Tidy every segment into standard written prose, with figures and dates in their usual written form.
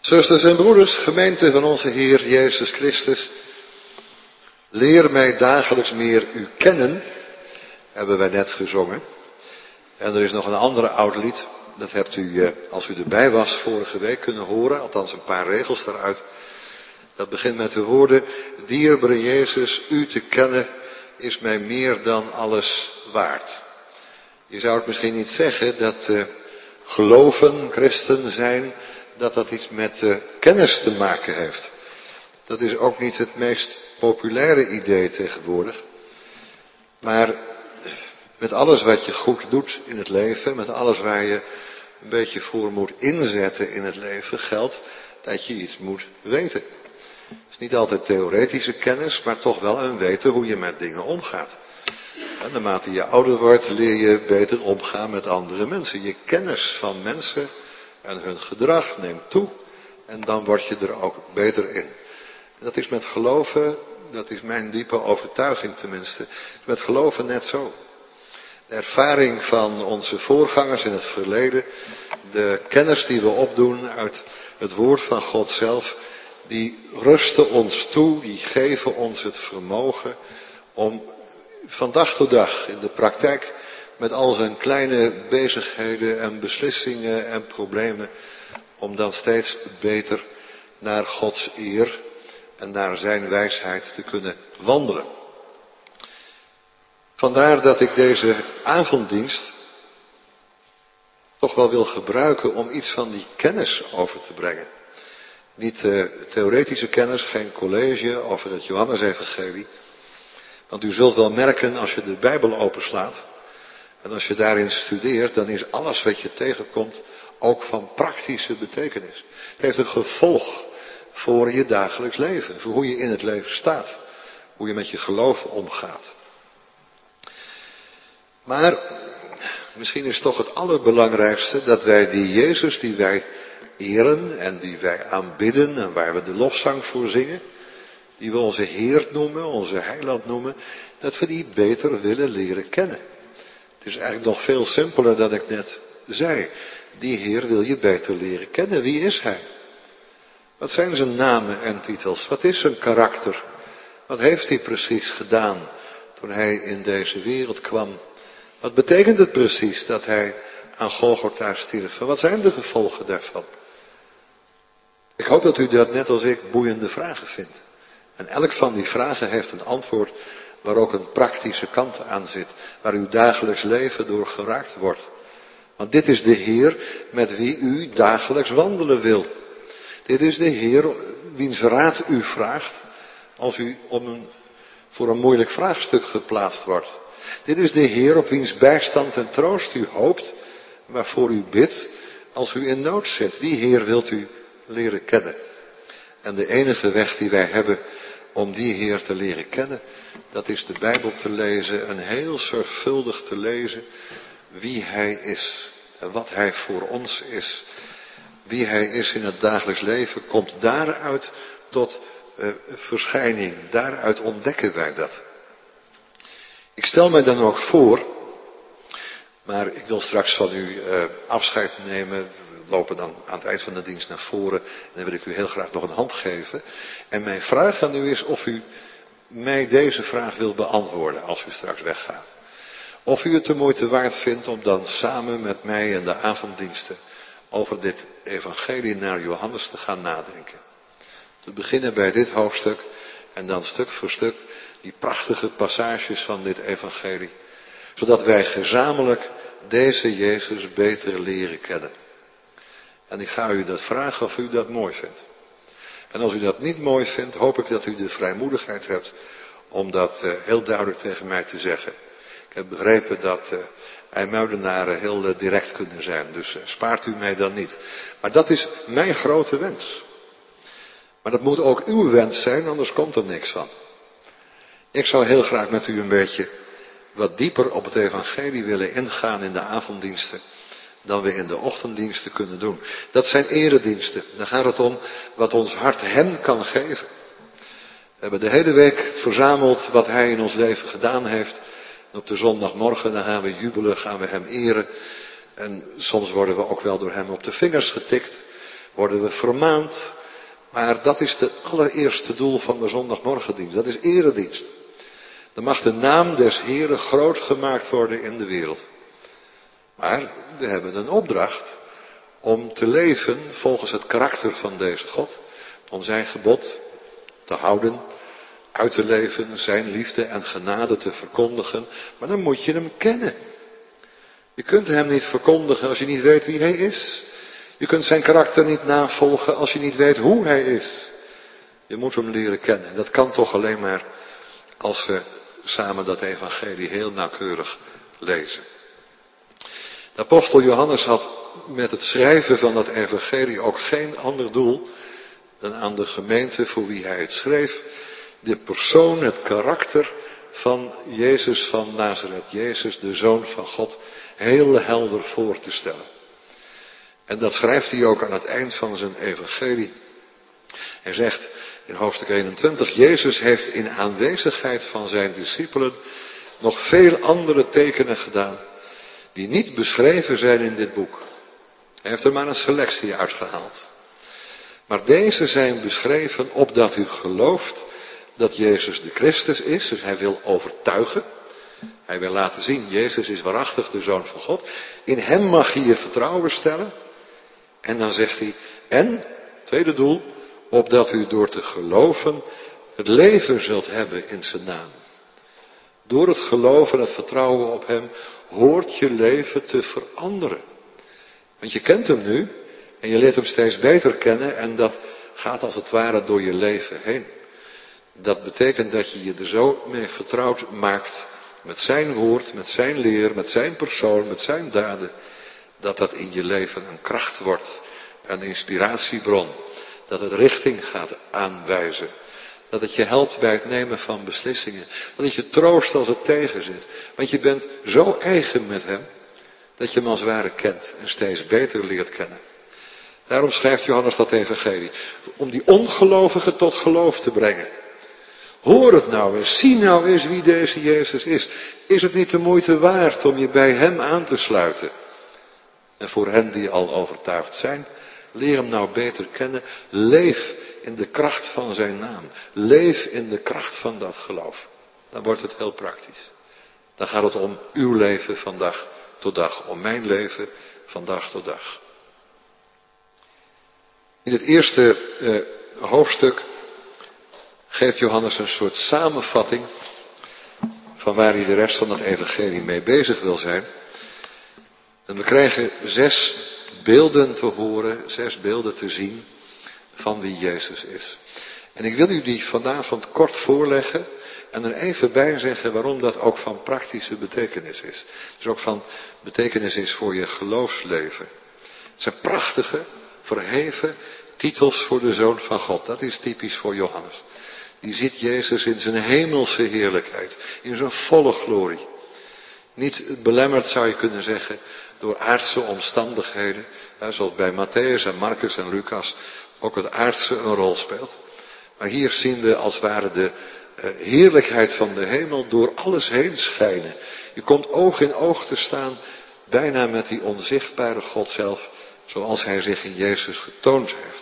Zusters en broeders, gemeente van onze Heer Jezus Christus, leer mij dagelijks meer u kennen, hebben wij net gezongen. En er is nog een andere oud lied, dat hebt u, als u erbij was, vorige week kunnen horen, althans een paar regels daaruit. Dat begint met de woorden: dierbare Jezus, u te kennen is mij meer dan alles waard. Je zou het misschien niet zeggen dat geloven, christen zijn, dat iets met kennis te maken heeft. Dat is ook niet het meest populaire idee tegenwoordig. Maar met alles wat je goed doet in het leven, met alles waar je een beetje voor moet inzetten in het leven, geldt dat je iets moet weten. Het is niet altijd theoretische kennis, maar toch wel een weten hoe je met dingen omgaat. En naarmate je ouder wordt, leer je beter omgaan met andere mensen. Je kennis van mensen en hun gedrag neemt toe en dan word je er ook beter in. En dat is met geloven, dat is mijn diepe overtuiging tenminste, met geloven net zo. De ervaring van onze voorgangers in het verleden, de kennis die we opdoen uit het woord van God zelf, die rusten ons toe, die geven ons het vermogen om van dag tot dag in de praktijk met al zijn kleine bezigheden en beslissingen en problemen, om dan steeds beter naar Gods eer en naar zijn wijsheid te kunnen wandelen. Vandaar dat ik deze avonddienst toch wel wil gebruiken om iets van die kennis over te brengen. Niet theoretische kennis, geen college over het Johannesevangelie. Want u zult wel merken als je de Bijbel openslaat en als je daarin studeert, dan is alles wat je tegenkomt ook van praktische betekenis. Het heeft een gevolg voor je dagelijks leven, voor hoe je in het leven staat, hoe je met je geloof omgaat. Maar misschien is toch het allerbelangrijkste dat wij die Jezus die wij eren en die wij aanbidden en waar we de lofzang voor zingen, die we onze Heer noemen, onze Heiland noemen, dat we die beter willen leren kennen. Het is eigenlijk nog veel simpeler dan ik net zei. Die Heer wil je beter leren kennen. Wie is Hij? Wat zijn zijn namen en titels? Wat is zijn karakter? Wat heeft Hij precies gedaan toen Hij in deze wereld kwam? Wat betekent het precies dat Hij aan Golgotha stierf? En wat zijn de gevolgen daarvan? Ik hoop dat u dat net als ik boeiende vragen vindt. En elk van die vragen heeft een antwoord waar ook een praktische kant aan zit. Waar uw dagelijks leven door geraakt wordt. Want dit is de Heer met wie u dagelijks wandelen wil. Dit is de Heer wiens raad u vraagt als u voor een moeilijk vraagstuk geplaatst wordt. Dit is de Heer op wiens bijstand en troost u hoopt, waarvoor u bidt als u in nood zit. Die Heer wilt u leren kennen. En de enige weg die wij hebben om die Heer te leren kennen, dat is de Bijbel te lezen en heel zorgvuldig te lezen wie Hij is en wat Hij voor ons is. Wie Hij is in het dagelijks leven komt daaruit tot verschijning. Daaruit ontdekken wij dat. Ik stel mij dan ook voor, maar ik wil straks van u afscheid nemen. We lopen dan aan het eind van de dienst naar voren en dan wil ik u heel graag nog een hand geven. En mijn vraag aan u is of u mij deze vraag wil beantwoorden als u straks weggaat. Of u het de moeite waard vindt om dan samen met mij in de avonddiensten over dit evangelie naar Johannes te gaan nadenken. Te beginnen bij dit hoofdstuk en dan stuk voor stuk die prachtige passages van dit evangelie. Zodat wij gezamenlijk deze Jezus beter leren kennen. En ik ga u dat vragen of u dat mooi vindt. En als u dat niet mooi vindt, hoop ik dat u de vrijmoedigheid hebt om dat heel duidelijk tegen mij te zeggen. Ik heb begrepen dat IJmuidenaren heel direct kunnen zijn, dus spaart u mij dan niet. Maar dat is mijn grote wens. Maar dat moet ook uw wens zijn, anders komt er niks van. Ik zou heel graag met u een beetje wat dieper op het evangelie willen ingaan in de avonddiensten dan we in de ochtenddiensten kunnen doen. Dat zijn erediensten. Dan gaat het om wat ons hart hem kan geven. We hebben de hele week verzameld wat hij in ons leven gedaan heeft. En op de zondagmorgen dan gaan we jubelen, gaan we hem eren. En soms worden we ook wel door hem op de vingers getikt. worden we vermaand. Maar dat is het allereerste doel van de zondagmorgendienst. Dat is eredienst. Dan mag de naam des Heren groot gemaakt worden in de wereld. Maar we hebben een opdracht om te leven volgens het karakter van deze God. Om zijn gebod te houden, uit te leven, zijn liefde en genade te verkondigen. Maar dan moet je hem kennen. Je kunt hem niet verkondigen als je niet weet wie hij is. Je kunt zijn karakter niet navolgen als je niet weet hoe hij is. Je moet hem leren kennen. En dat kan toch alleen maar als we samen dat evangelie heel nauwkeurig lezen. De apostel Johannes had met het schrijven van dat evangelie ook geen ander doel dan aan de gemeente voor wie hij het schreef, de persoon, het karakter van Jezus van Nazareth, Jezus de Zoon van God, heel helder voor te stellen. En dat schrijft hij ook aan het eind van zijn evangelie. Hij zegt in hoofdstuk 21, Jezus heeft in aanwezigheid van zijn discipelen nog veel andere tekenen gedaan, die niet beschreven zijn in dit boek. Hij heeft er maar een selectie uitgehaald. Maar deze zijn beschreven opdat u gelooft dat Jezus de Christus is. Dus hij wil overtuigen. Hij wil laten zien, Jezus is waarachtig de Zoon van God. In hem mag je je vertrouwen stellen. En dan zegt hij, en, tweede doel, opdat u door te geloven het leven zult hebben in zijn naam. Door het geloven en het vertrouwen op hem hoort je leven te veranderen. Want je kent hem nu en je leert hem steeds beter kennen en dat gaat als het ware door je leven heen. Dat betekent dat je je er zo mee vertrouwd maakt met zijn woord, met zijn leer, met zijn persoon, met zijn daden. Dat dat in je leven een kracht wordt, een inspiratiebron. Dat het richting gaat aanwijzen. Dat het je helpt bij het nemen van beslissingen. Dat het je troost als het tegenzit. Want je bent zo eigen met hem, dat je hem als het ware kent en steeds beter leert kennen. Daarom schrijft Johannes dat evangelie. Om die ongelovigen tot geloof te brengen. Hoor het nou eens, zie nou eens wie deze Jezus is. Is het niet de moeite waard om je bij hem aan te sluiten? En voor hen die al overtuigd zijn, leer hem nou beter kennen. Leef in de kracht van zijn naam. Leef in de kracht van dat geloof. Dan wordt het heel praktisch. Dan gaat het om uw leven van dag tot dag. Om mijn leven van dag tot dag. In het eerste hoofdstuk geeft Johannes een soort samenvatting van waar hij de rest van het evangelie mee bezig wil zijn. En we krijgen 6 beelden te horen, 6 beelden te zien van wie Jezus is. En ik wil u die vanavond kort voorleggen en er even bij zeggen waarom dat ook van praktische betekenis is. Dus ook van betekenis is voor je geloofsleven. Het zijn prachtige, verheven titels voor de Zoon van God. Dat is typisch voor Johannes. Die ziet Jezus in zijn hemelse heerlijkheid, in zijn volle glorie. Niet belemmerd zou je kunnen zeggen door aardse omstandigheden, zoals bij Matthäus en Marcus en Lucas ook het aardse een rol speelt. Maar hier zien we als het ware de heerlijkheid van de hemel door alles heen schijnen. Je komt oog in oog te staan, bijna met die onzichtbare God zelf, zoals hij zich in Jezus getoond heeft.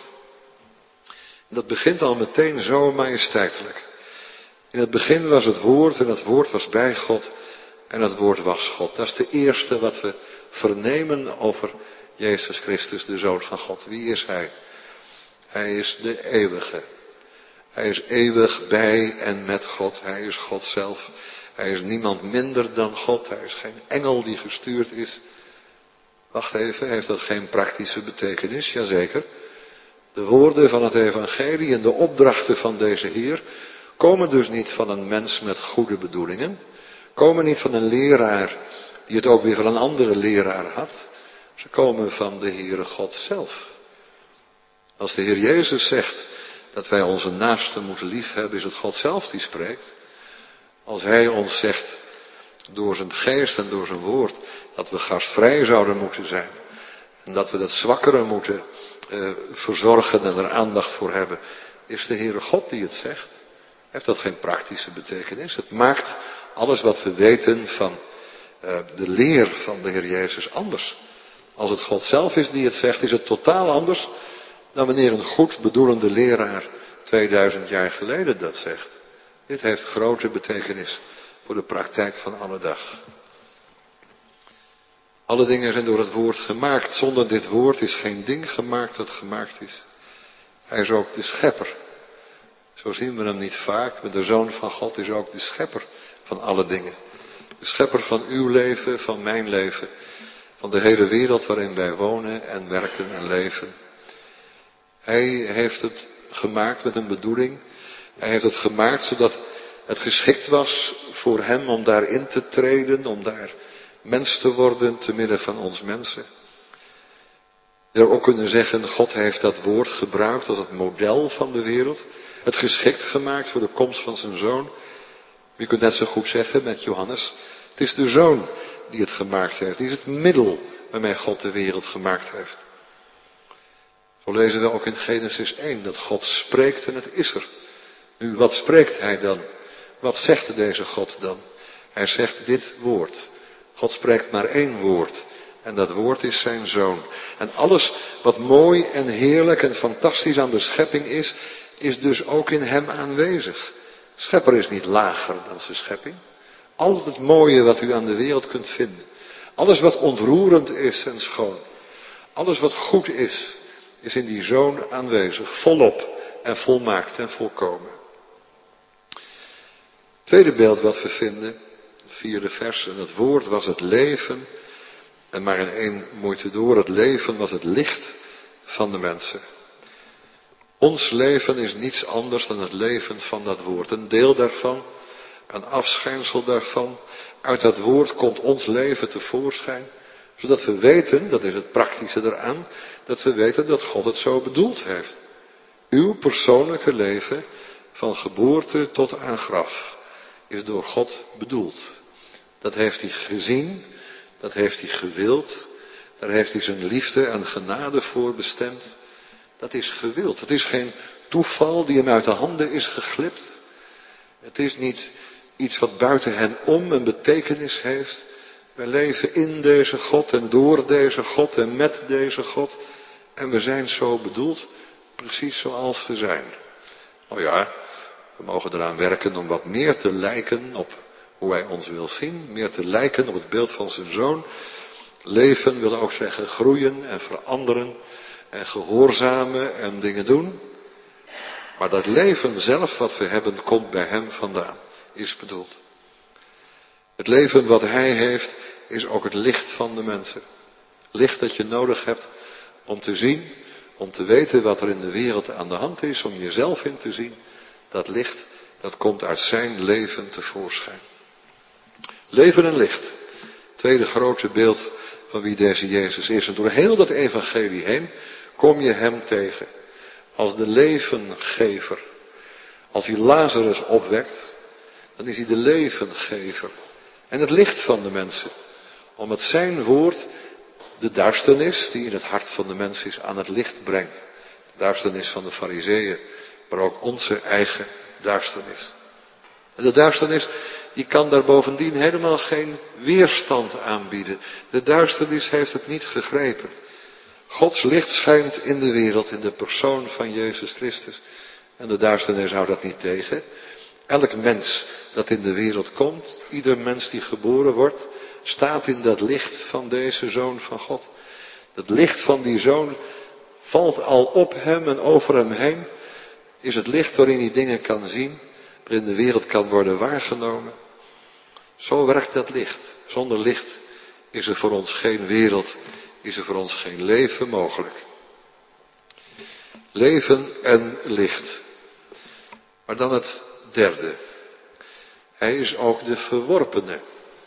En dat begint al meteen zo majesteitelijk. In het begin was het woord en het woord was bij God en het woord was God. Dat is de eerste wat we vernemen over Jezus Christus, de Zoon van God. Wie is hij? Hij is de eeuwige. Hij is eeuwig bij en met God. Hij is God zelf. Hij is niemand minder dan God. Hij is geen engel die gestuurd is. Wacht even, heeft dat geen praktische betekenis? Jazeker. De woorden van het evangelie en de opdrachten van deze Heer komen dus niet van een mens met goede bedoelingen. Komen niet van een leraar die het ook weer van een andere leraar had. Ze komen van de Heere God zelf. Als de Heer Jezus zegt dat wij onze naasten moeten liefhebben, is het God zelf die spreekt. Als Hij ons zegt door zijn geest en door zijn woord dat we gastvrij zouden moeten zijn. En dat we dat zwakkere moeten verzorgen en er aandacht voor hebben. Is de Heere God die het zegt? Heeft dat geen praktische betekenis? Het maakt alles wat we weten van de leer van de Heer Jezus anders. Als het God zelf is die het zegt, is het totaal anders dan wanneer een goed bedoelende leraar 2000 jaar geleden dat zegt. Dit heeft grote betekenis voor de praktijk van alle dag. Alle dingen zijn door het woord gemaakt. Zonder dit woord is geen ding gemaakt dat gemaakt is. Hij is ook de schepper. Zo zien we hem niet vaak, maar de Zoon van God is ook de schepper van alle dingen. De schepper van uw leven, van mijn leven, van de hele wereld waarin wij wonen en werken en leven. Hij heeft het gemaakt met een bedoeling. Hij heeft het gemaakt zodat het geschikt was voor hem om daarin te treden, om daar mens te worden te midden van ons mensen. Je zou ook kunnen zeggen, God heeft dat woord gebruikt als het model van de wereld. Het geschikt gemaakt voor de komst van zijn Zoon. Je kunt net zo goed zeggen met Johannes, het is de Zoon die het gemaakt heeft. Die is het middel waarmee God de wereld gemaakt heeft. Zo lezen we ook in Genesis 1 dat God spreekt en het is er. Nu, wat spreekt hij dan? Wat zegt deze God dan? Hij zegt dit woord. God spreekt maar één woord. En dat woord is zijn Zoon. En alles wat mooi en heerlijk en fantastisch aan de schepping is dus ook in hem aanwezig. De schepper is niet lager dan zijn schepping. Al het mooie wat u aan de wereld kunt vinden. Alles wat ontroerend is en schoon. Alles wat goed is in die Zoon aanwezig. Volop en volmaakt en volkomen. Tweede beeld wat we vinden, 4e vers. En het woord was het leven. En maar in één moeite door, het leven was het licht van de mensen. Ons leven is niets anders dan het leven van dat woord. Een deel daarvan, een afschijnsel daarvan. Uit dat woord komt ons leven tevoorschijn. Zodat we weten, dat is het praktische eraan, dat we weten dat God het zo bedoeld heeft. Uw persoonlijke leven, van geboorte tot aan graf, is door God bedoeld. Dat heeft hij gezien, dat heeft hij gewild, daar heeft hij zijn liefde en genade voor bestemd. Dat is gewild, het is geen toeval die hem uit de handen is geglipt. Het is niet iets wat buiten hen om een betekenis heeft. Wij leven in deze God en door deze God en met deze God. En we zijn zo bedoeld, precies zoals we zijn. Nou ja, we mogen eraan werken om wat meer te lijken op hoe hij ons wil zien. Meer te lijken op het beeld van zijn Zoon. Leven wil ook zeggen groeien en veranderen en gehoorzamen en dingen doen. Maar dat leven zelf wat we hebben komt bij hem vandaan, is bedoeld. Het leven wat hij heeft is ook het licht van de mensen. Licht dat je nodig hebt om te zien, om te weten wat er in de wereld aan de hand is, om jezelf in te zien. Dat licht, dat komt uit zijn leven tevoorschijn. Leven en licht. Tweede grote beeld van wie deze Jezus is. En door heel dat evangelie heen kom je hem tegen. Als de levengever. Als hij Lazarus opwekt, dan is hij de levengever. En het licht van de mensen. Omdat zijn woord de duisternis die in het hart van de mens is aan het licht brengt. De duisternis van de Farizeeën, maar ook onze eigen duisternis. En de duisternis die kan daar bovendien helemaal geen weerstand aanbieden. De duisternis heeft het niet gegrepen. Gods licht schijnt in de wereld in de persoon van Jezus Christus. En de duisternis houdt dat niet tegen. Elk mens dat in de wereld komt, ieder mens die geboren wordt, staat in dat licht van deze Zoon van God. Dat licht van die Zoon valt al op hem en over hem heen. Is het licht waarin hij dingen kan zien, waarin de wereld kan worden waargenomen. Zo werkt dat licht. Zonder licht is er voor ons geen wereld, is er voor ons geen leven mogelijk. Leven en licht. Maar dan het derde. Hij is ook de verworpene.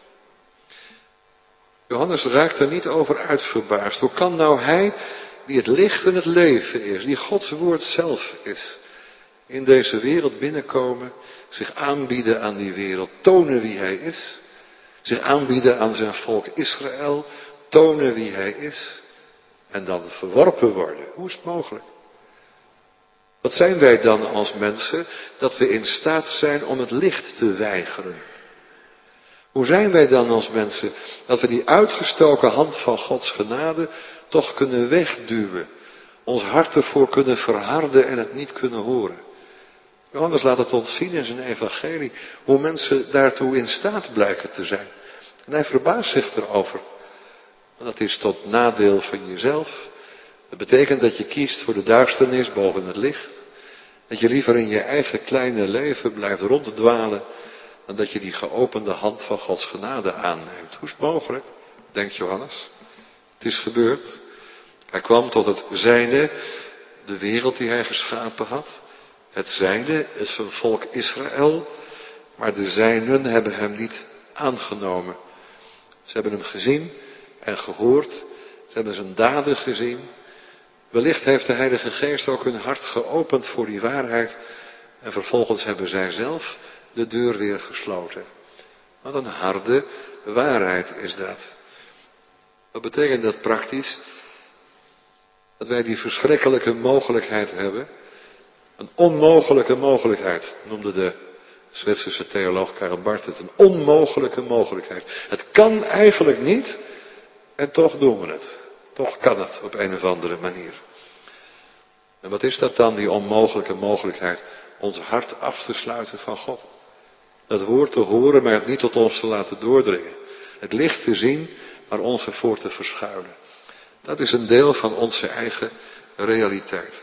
Johannes raakt er niet over uitverbaasd. Hoe kan nou hij, die het licht en het leven is, die Gods woord zelf is, in deze wereld binnenkomen, zich aanbieden aan die wereld, tonen wie hij is, zich aanbieden aan zijn volk Israël, tonen wie hij is, en dan verworpen worden? Hoe is het mogelijk? Wat zijn wij dan als mensen, dat we in staat zijn om het licht te weigeren? Hoe zijn wij dan als mensen, dat we die uitgestoken hand van Gods genade toch kunnen wegduwen? ons hart ervoor kunnen verharden en het niet kunnen horen. Johannes laat het ons zien in zijn evangelie, hoe mensen daartoe in staat blijken te zijn. En hij verbaast zich erover. Want dat is tot nadeel van jezelf. Dat betekent dat je kiest voor de duisternis boven het licht. Dat je liever in je eigen kleine leven blijft ronddwalen, dan dat je die geopende hand van Gods genade aanneemt. Hoe is het mogelijk, denkt Johannes? Het is gebeurd. Hij kwam tot het zijne, de wereld die hij geschapen had. Het zijne is zijn volk Israël, maar de zijnen hebben hem niet aangenomen. Ze hebben hem gezien en gehoord, ze hebben zijn daden gezien. Wellicht heeft de Heilige Geest ook hun hart geopend voor die waarheid en vervolgens hebben zij zelf de deur weer gesloten. Wat een harde waarheid is dat. Wat betekent dat praktisch? Dat wij die verschrikkelijke mogelijkheid hebben. Een onmogelijke mogelijkheid, noemde de Zwitserse theoloog Karl Barth het. Een onmogelijke mogelijkheid. Het kan eigenlijk niet en toch doen we het. Toch kan het op een of andere manier. En wat is dat dan, die onmogelijke mogelijkheid? Ons hart af te sluiten van God. Dat woord te horen, maar het niet tot ons te laten doordringen. Het licht te zien, maar ons ervoor te verschuilen. Dat is een deel van onze eigen realiteit.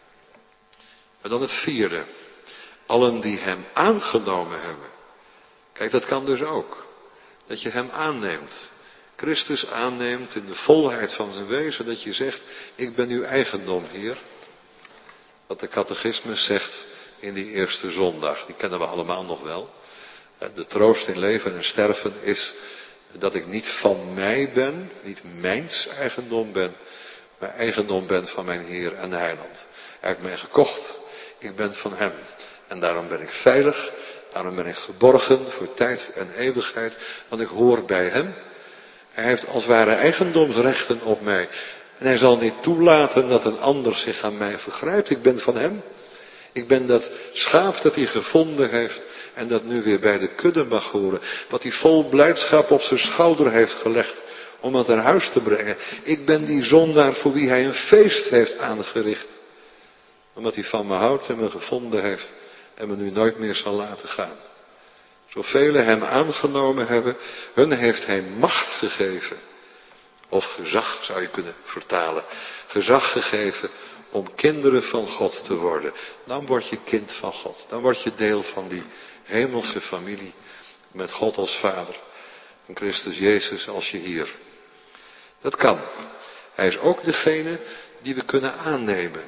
En dan het vierde. Allen die hem aangenomen hebben. Kijk, dat kan dus ook. Dat je hem aanneemt. Christus aanneemt in de volheid van zijn wezen. Dat je zegt, ik ben uw eigendom, Heer. Wat de catechismus zegt in die eerste zondag. Die kennen we allemaal nog wel. De troost in leven en sterven is dat ik niet van mij ben, niet mijns eigendom ben, maar eigendom ben van mijn Heer en Heiland. Hij heeft mij gekocht, ik ben van hem. En daarom ben ik veilig, daarom ben ik geborgen voor tijd en eeuwigheid, want ik hoor bij hem. Hij heeft als het ware eigendomsrechten op mij. En hij zal niet toelaten dat een ander zich aan mij vergrijpt. Ik ben van hem. Ik ben dat schaap dat hij gevonden heeft en dat nu weer bij de kudde mag horen. Wat hij vol blijdschap op zijn schouder heeft gelegd om het naar huis te brengen. Ik ben die zondaar voor wie hij een feest heeft aangericht. Omdat hij van me houdt en me gevonden heeft en me nu nooit meer zal laten gaan. Zoveel hem aangenomen hebben, hun heeft hij macht gegeven. Of gezag zou je kunnen vertalen. Gezag gegeven om kinderen van God te worden. Dan word je kind van God. Dan word je deel van die hemelse familie. Met God als Vader. En Christus Jezus als je Heer. Dat kan. Hij is ook degene die we kunnen aannemen.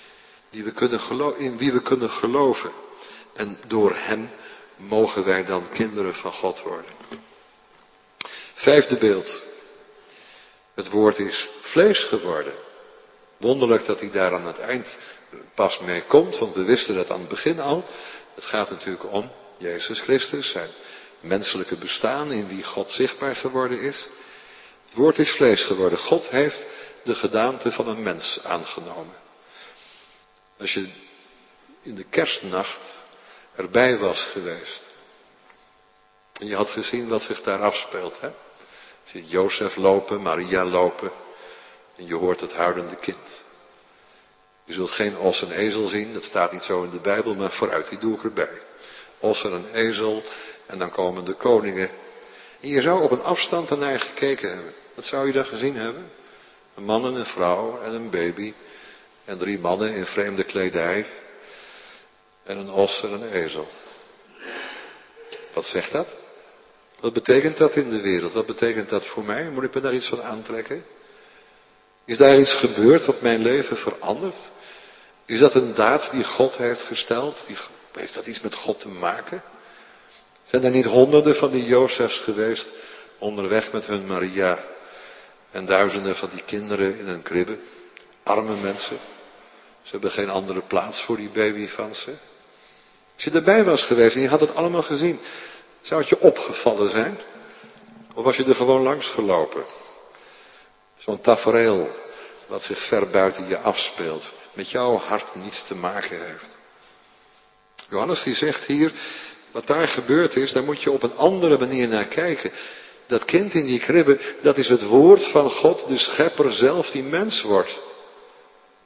In wie we kunnen geloven. En door hem mogen wij dan kinderen van God worden. Vijfde beeld. Het woord is vlees geworden. Wonderlijk dat hij daar aan het eind pas mee komt, want we wisten dat aan het begin al. Het gaat natuurlijk om Jezus Christus, zijn menselijke bestaan in wie God zichtbaar geworden is. Het woord is vlees geworden. God heeft de gedaante van een mens aangenomen. Als je in de kerstnacht erbij was geweest en je had gezien wat zich daar afspeelt, hè? Je ziet Jozef lopen, Maria lopen en je hoort het huilende kind. Je zult geen os en ezel zien, dat staat niet zo in de Bijbel, maar vooruit, die doe ik erbij. Os en een ezel en dan komen de koningen. En je zou op een afstand ernaar gekeken hebben. Wat zou je daar gezien hebben? Een man en een vrouw en een baby en 3 mannen in vreemde kledij en een os en een ezel. Wat zegt dat? Wat betekent dat in de wereld? Wat betekent dat voor mij? Moet ik me daar iets van aantrekken? Is daar iets gebeurd wat mijn leven verandert? Is dat een daad die God heeft gesteld? Heeft dat iets met God te maken? Zijn er niet honderden van die Jozefs geweest onderweg met hun Maria en duizenden van die kinderen in een kribbe? Arme mensen. Ze hebben geen andere plaats voor die baby van ze. Als je erbij was geweest en je had het allemaal gezien, zou het je opgevallen zijn? Of was je er gewoon langs gelopen? Zo'n tafereel wat zich ver buiten je afspeelt, met jouw hart niets te maken heeft. Johannes die zegt hier, wat daar gebeurd is, daar moet je op een andere manier naar kijken. Dat kind in die kribbe, dat is het woord van God, de schepper zelf die mens wordt.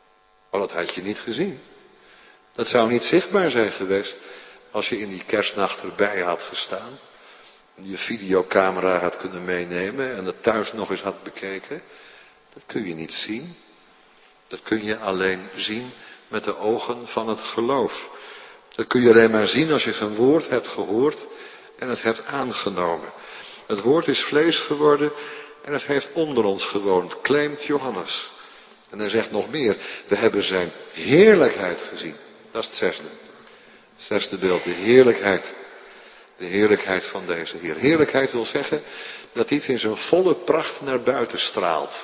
Oh, dat had je niet gezien. Dat zou niet zichtbaar zijn geweest als je in die kerstnacht erbij had gestaan. Je videocamera had kunnen meenemen en het thuis nog eens had bekeken. Dat kun je niet zien. Dat kun je alleen zien met de ogen van het geloof. Dat kun je alleen maar zien als je zijn woord hebt gehoord en het hebt aangenomen. Het woord is vlees geworden en het heeft onder ons gewoond, claimt Johannes. En hij zegt nog meer, we hebben zijn heerlijkheid gezien. Dat is het zesde. Het zesde beeld, de heerlijkheid. De heerlijkheid van deze Heer. Heerlijkheid wil zeggen dat iets in zijn volle pracht naar buiten straalt.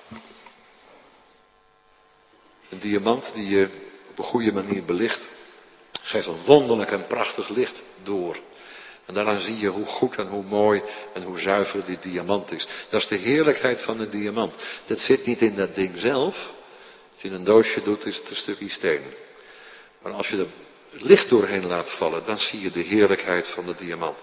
Een diamant die je op een goede manier belicht, geeft een wonderlijk en prachtig licht door. En daaraan zie je hoe goed en hoe mooi en hoe zuiver die diamant is. Dat is de heerlijkheid van een diamant. Dat zit niet in dat ding zelf. Als je in een doosje doet, is het een stukje steen. Maar als je er licht doorheen laat vallen, dan zie je de heerlijkheid van de diamant.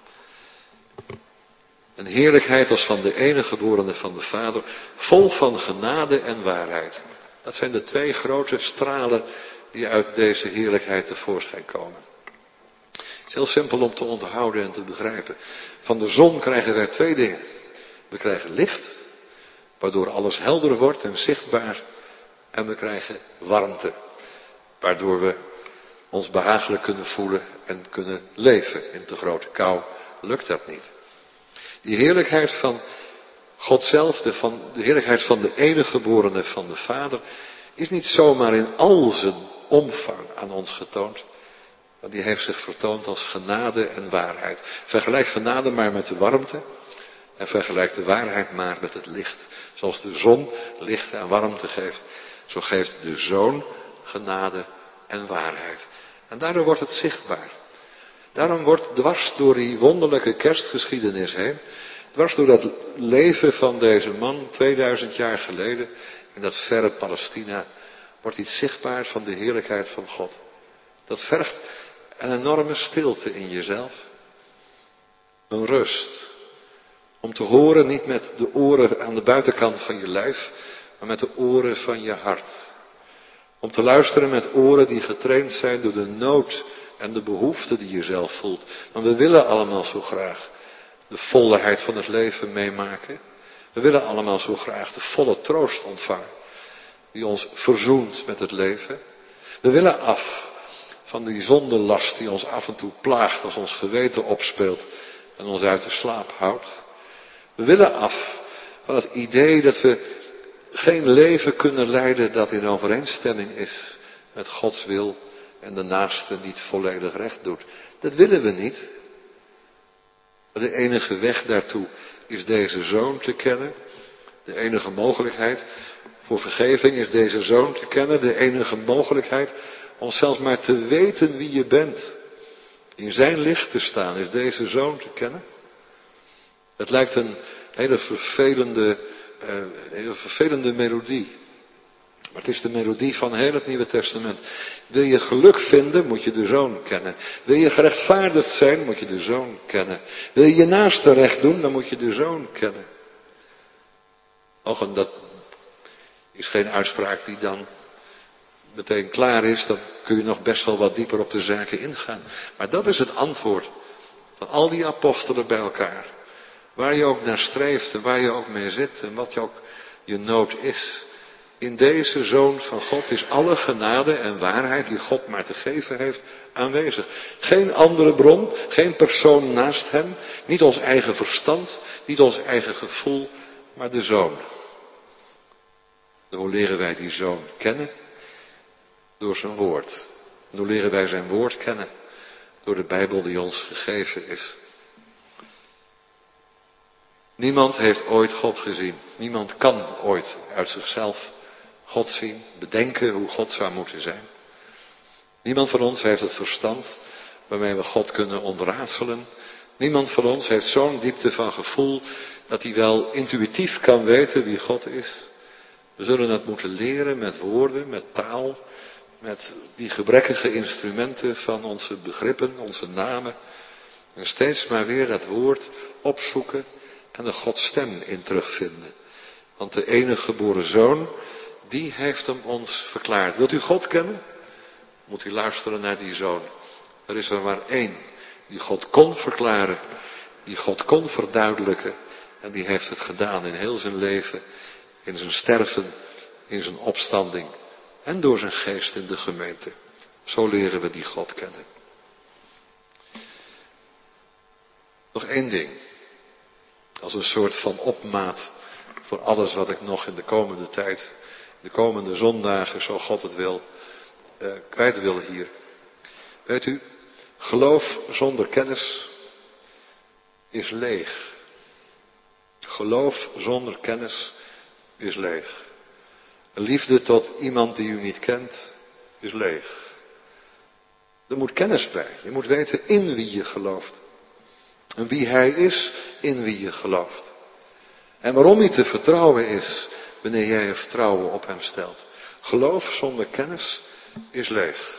Een heerlijkheid als van de enige geborene van de Vader, vol van genade en waarheid. Dat zijn de twee grote stralen die uit deze heerlijkheid tevoorschijn komen. Het is heel simpel om te onthouden en te begrijpen. Van de zon krijgen wij twee dingen. We krijgen licht, waardoor alles helder wordt en zichtbaar. En we krijgen warmte, waardoor we ons behagelijk kunnen voelen en kunnen leven. In te grote kou lukt dat niet. Die heerlijkheid van God zelf, de heerlijkheid van de enige geborene van de Vader, is niet zomaar in al zijn omvang aan ons getoond. Maar die heeft zich vertoond als genade en waarheid. Vergelijk genade maar met de warmte. En vergelijk de waarheid maar met het licht. Zoals de zon licht en warmte geeft, zo geeft de Zoon genade en waarheid. En daardoor wordt het zichtbaar. Daarom wordt dwars door die wonderlijke kerstgeschiedenis heen, dwars door dat leven van deze man 2000 jaar geleden in dat verre Palestina, wordt iets zichtbaar van de heerlijkheid van God. Dat vergt een enorme stilte in jezelf. Een rust. Om te horen niet met de oren aan de buitenkant van je lijf, maar met de oren van je hart. Om te luisteren met oren die getraind zijn door de nood en de behoefte die je zelf voelt. Want we willen allemaal zo graag de volheid van het leven meemaken. We willen allemaal zo graag de volle troost ontvangen. Die ons verzoent met het leven. We willen af van die zondelast die ons af en toe plaagt als ons geweten opspeelt en ons uit de slaap houdt. We willen af van het idee dat we geen leven kunnen leiden dat in overeenstemming is met Gods wil en de naaste niet volledig recht doet. Dat willen we niet. Maar de enige weg daartoe is deze Zoon te kennen. De enige mogelijkheid voor vergeving is deze Zoon te kennen. De enige mogelijkheid om zelfs maar te weten wie je bent. In zijn licht te staan is deze Zoon te kennen. Het lijkt een hele vervelende melodie. Maar het is de melodie van heel het Nieuwe Testament. Wil je geluk vinden, moet je de Zoon kennen. Wil je gerechtvaardigd zijn, moet je de Zoon kennen. Wil je je naaste recht doen, dan moet je de Zoon kennen. Och, en dat is geen uitspraak die dan meteen klaar is. Dan kun je nog best wel wat dieper op de zaken ingaan. Maar dat is het antwoord van al die apostelen bij elkaar. Waar je ook naar streeft en waar je ook mee zit en wat je ook je nood is. In deze Zoon van God is alle genade en waarheid die God maar te geven heeft aanwezig. Geen andere bron, geen persoon naast hem, niet ons eigen verstand, niet ons eigen gevoel, maar de Zoon. En hoe leren wij die Zoon kennen? Door zijn woord. En hoe leren wij zijn woord kennen? Door de Bijbel die ons gegeven is. Niemand heeft ooit God gezien. Niemand kan ooit uit zichzelf God zien, bedenken hoe God zou moeten zijn. Niemand van ons heeft het verstand waarmee we God kunnen ontraadselen. Niemand van ons heeft zo'n diepte van gevoel dat hij wel intuïtief kan weten wie God is. We zullen het moeten leren met woorden, met taal, met die gebrekkige instrumenten van onze begrippen, onze namen. En steeds maar weer dat woord opzoeken en de Gods stem in terugvinden. Want de enige geboren Zoon, die heeft hem ons verklaard. Wilt u God kennen? Moet u luisteren naar die zoon. Er is er maar één die God kon verklaren, die God kon verduidelijken. En die heeft het gedaan in heel zijn leven, in zijn sterven, in zijn opstanding en door zijn geest in de gemeente. Zo leren we die God kennen. Nog één ding, als een soort van opmaat voor alles wat ik nog in de komende tijd, de komende zondagen, zo God het wil, kwijt wil hier. Weet u, geloof zonder kennis is leeg. Geloof zonder kennis is leeg. Een liefde tot iemand die u niet kent is leeg. Er moet kennis bij. Je moet weten in wie je gelooft. En wie hij is in wie je gelooft. En waarom hij te vertrouwen is wanneer jij je vertrouwen op hem stelt. Geloof zonder kennis is leeg.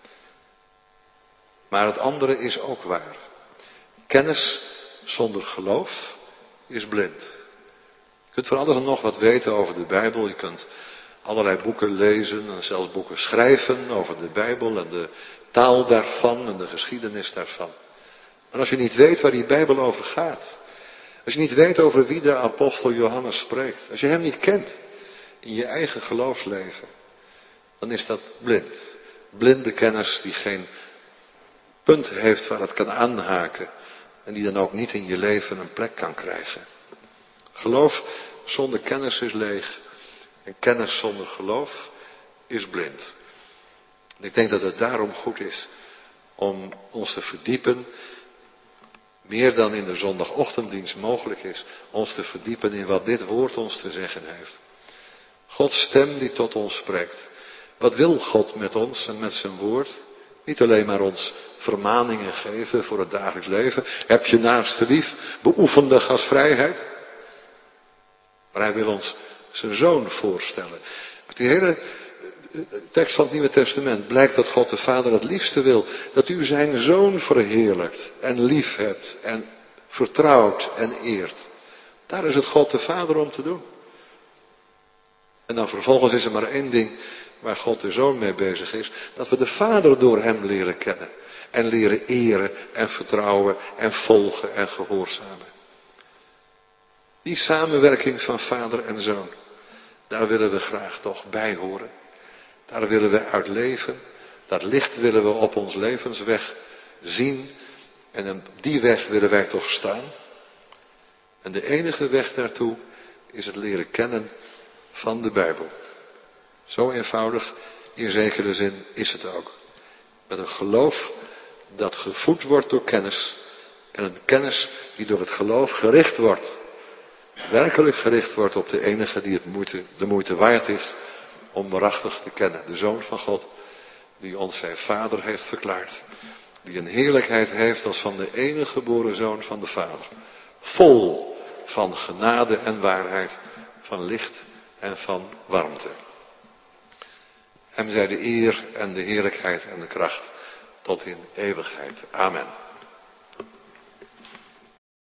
Maar het andere is ook waar. Kennis zonder geloof is blind. Je kunt van alles en nog wat weten over de Bijbel. Je kunt allerlei boeken lezen en zelfs boeken schrijven over de Bijbel en de taal daarvan en de geschiedenis daarvan. Maar als je niet weet waar die Bijbel over gaat, als je niet weet over wie de apostel Johannes spreekt, als je hem niet kent in je eigen geloofsleven, dan is dat blind. Blinde kennis die geen punt heeft waar het kan aanhaken en die dan ook niet in je leven een plek kan krijgen. Geloof zonder kennis is leeg en kennis zonder geloof is blind. En ik denk dat het daarom goed is om ons te verdiepen, meer dan in de zondagochtenddienst mogelijk is, ons te verdiepen in wat dit woord ons te zeggen heeft. Gods stem die tot ons spreekt. Wat wil God met ons en met zijn woord? Niet alleen maar ons vermaningen geven voor het dagelijks leven. Heb je naaste lief, beoefen de gastvrijheid. Maar hij wil ons zijn zoon voorstellen. Uit die hele tekst van het Nieuwe Testament blijkt dat God de Vader het liefste wil. Dat u zijn zoon verheerlijkt en lief hebt en vertrouwt en eert. Daar is het God de Vader om te doen. En dan vervolgens is er maar één ding waar God de Zoon mee bezig is. Dat we de Vader door hem leren kennen. En leren eren en vertrouwen en volgen en gehoorzamen. Die samenwerking van Vader en Zoon. Daar willen we graag toch bij horen. Daar willen we uit leven. Dat licht willen we op ons levensweg zien. En op die weg willen wij toch staan. En de enige weg daartoe is het leren kennen van de Bijbel. Zo eenvoudig, in zekere zin, is het ook. Met een geloof dat gevoed wordt door kennis. En een kennis die door het geloof gericht wordt. Werkelijk gericht wordt op de enige die de moeite waard is om waarachtig te kennen. De Zoon van God, die ons zijn Vader heeft verklaard. Die een heerlijkheid heeft als van de enige geboren Zoon van de Vader. Vol van genade en waarheid, van licht en van warmte. Hem zij de eer en de heerlijkheid en de kracht tot in eeuwigheid. Amen.